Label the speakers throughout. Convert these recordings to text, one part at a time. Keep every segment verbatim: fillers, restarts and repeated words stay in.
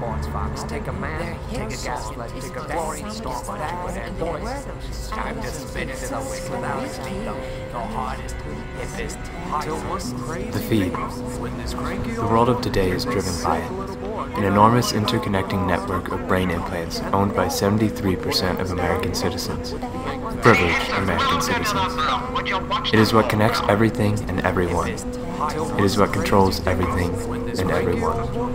Speaker 1: sports fox. Take a man, take a gaslight, take a glory storm on you with that voice. Time to spit into the wind without speed. The hardest, hippest, hottest.
Speaker 2: The feed. The world of today is driven by it. An enormous interconnecting network of brain implants owned by seventy-three percent of American citizens. Privileged American citizens. It is what connects everything and everyone. It is what controls everything and everyone.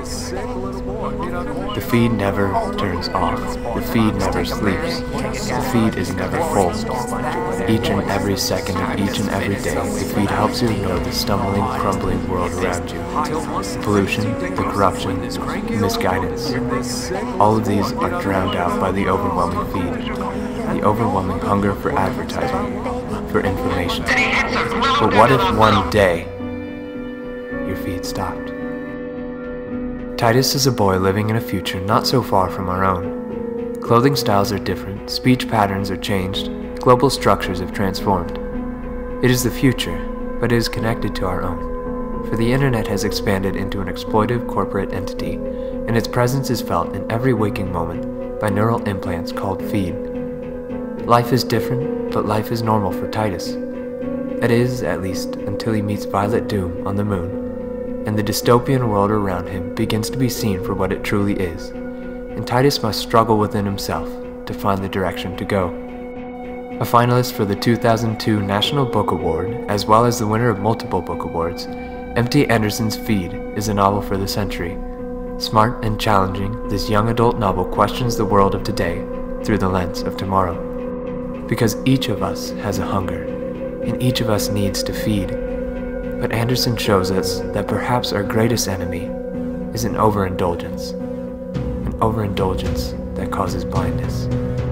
Speaker 2: The feed never turns off. The feed never sleeps. The feed is never full. Each and every second of each and every day, the feed helps you ignore the stumbling, crumbling world around you. The pollution, the corruption, the misguidance. All of these are drowned out by the overwhelming feed. The overwhelming hunger for advertising, for information. But what if one day your feed stopped? Titus is a boy living in a future not so far from our own. Clothing styles are different, speech patterns are changed, global structures have transformed. It is the future, but it is connected to our own. For the internet has expanded into an exploitive corporate entity, and its presence is felt in every waking moment by neural implants called feed. Life is different, but life is normal for Titus. That is, at least, until he meets Violet Doom on the moon, and the dystopian world around him begins to be seen for what it truly is, and Titus must struggle within himself to find the direction to go. A finalist for the two thousand two National Book Award, as well as the winner of multiple book awards, M T Anderson's Feed is a novel for the century. Smart and challenging, this young adult novel questions the world of today through the lens of tomorrow. Because each of us has a hunger, and each of us needs to feed. But Anderson shows us that perhaps our greatest enemy is an overindulgence, an overindulgence that causes blindness.